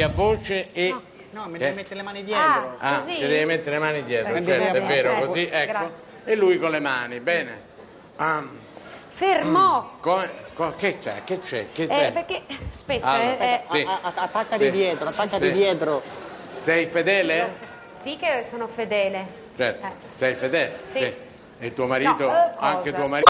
a voce e... No, mi devi mettere le mani dietro. Ah, così? ti devi mettere le mani dietro, Prendi certo, le è mani. vero, così, ecco. Grazie. E lui con le mani, bene. Fermo. Che c'è? Che c'è? Perché... Aspetta, Allora, sì. Attaccati dietro, attaccati dietro. Sei fedele? sì che sono fedele. Certo. Sei fedele? Sì. E tuo marito? No, Anche cosa? tuo marito?